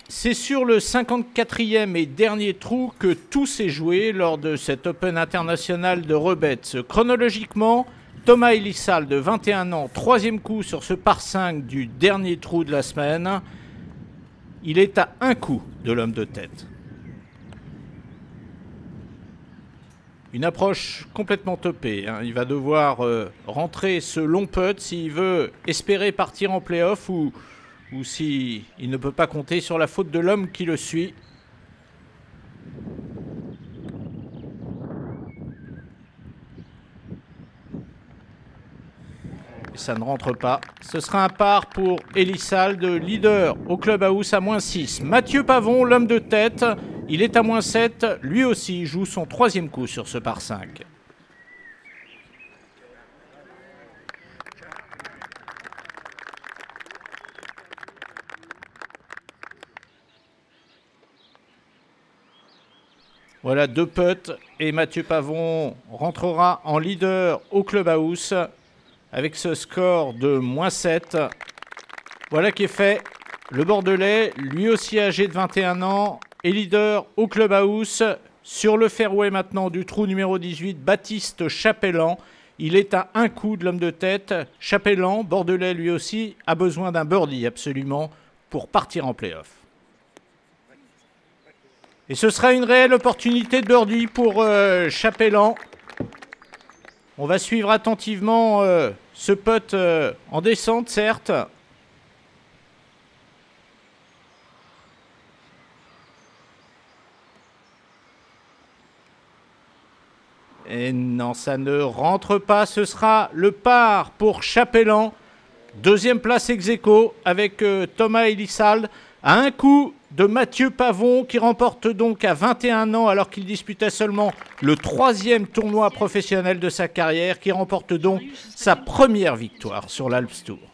C'est sur le 54e et dernier trou que tout s'est joué lors de cet Open international de Rebets. Chronologiquement, Thomas Elissal de 21 ans, troisième coup sur ce par 5 du dernier trou de la semaine. Il est à un coup de l'homme de tête. Une approche complètement topée. Il va devoir rentrer ce long putt s'il veut espérer partir en play-off ou s'il ne peut pas compter sur la faute de l'homme qui le suit. Et ça ne rentre pas. Ce sera un par pour Elissal de leader au clubhouse à -6. Mathieu Pavon, l'homme de tête, il est à -7. Lui aussi joue son troisième coup sur ce par 5. Voilà 2 putts et Mathieu Pavon rentrera en leader au clubhouse avec ce score de -7. Voilà qui est fait. Le Bordelais, lui aussi âgé de 21 ans, est leader au clubhouse. Sur le fairway maintenant du trou numéro 18, Baptiste Chapellan. Il est à un coup de l'homme de tête. Chapellan, Bordelais lui aussi, a besoin d'un birdie absolument pour partir en play-off. Et ce sera une réelle opportunité de birdie pour Chapellan. On va suivre attentivement ce putt en descente, certes. Et non, ça ne rentre pas. Ce sera le par pour Chapellan. Deuxième place ex-aequo avec Thomas Elissal. À un coup de Mathieu Pavon qui remporte donc à 21 ans alors qu'il disputait seulement le 3e tournoi professionnel de sa carrière, qui remporte donc sa première victoire sur l'Alps Tour.